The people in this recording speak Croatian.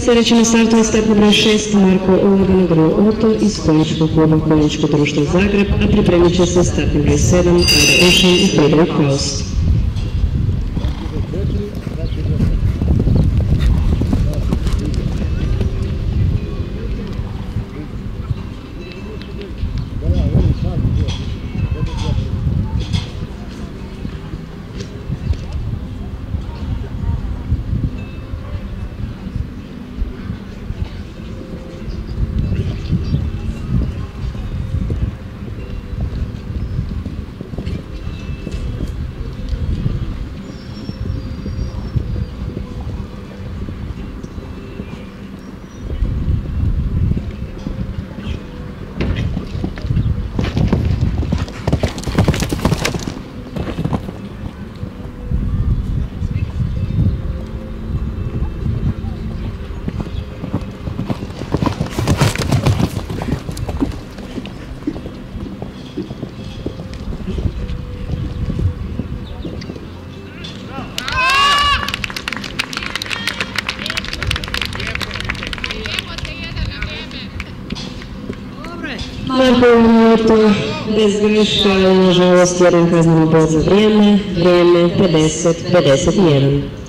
Sljedeći na startu je startni broj 6 Marko Olavinogro Oto iz konjičkog kluba Konjičko društvo Zagreb, a pripremit će se startni broj 7 Ada Ušin i Friedrich Faust. Marko Olavinogro bez greška, nažalost, jedan kazneni bod za vrijeme 50-51.